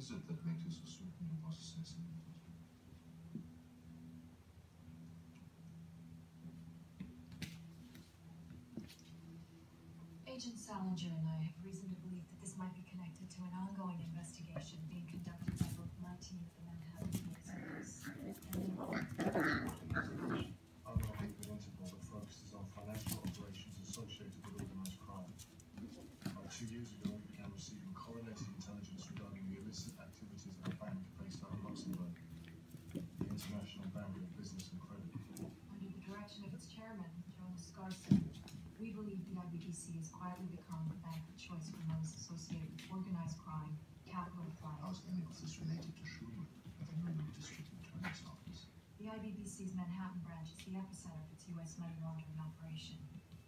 is it that makes you so certain he was assassinated? Agent Salinger and I have reason to believe that this might be connected to an ongoing investigation being conducted by both my team at the Manhattan Police and I'm not a good Interpol that focuses on financial operations associated with organized crime. About 2 years ago, we began receiving correlated intelligence regarding the illicit activities of a bank based out of Luxembourg, the International Bank of Business and Credit. under the direction of its chairman, Jonas Skarson, we believe the IBDC has quietly become the bank of choice for those associated with organized crime, capital flight. How's any of this related to Schumann, the Nuremberg District Attorney's Office? The IBDC's Manhattan branch is the epicenter of its U.S. money laundering operation.